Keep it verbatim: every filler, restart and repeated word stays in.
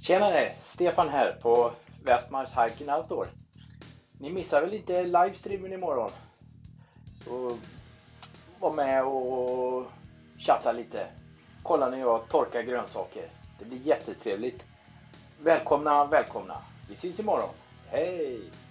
Tjenare, Stefan här på Westmars Hiking Outdoor. Ni missar väl inte livestreamen imorgon? Och var med och chatta lite. Kolla när jag torkar grönsaker. Det blir jättetrevligt. Välkomna, välkomna. Vi ses imorgon. Hej!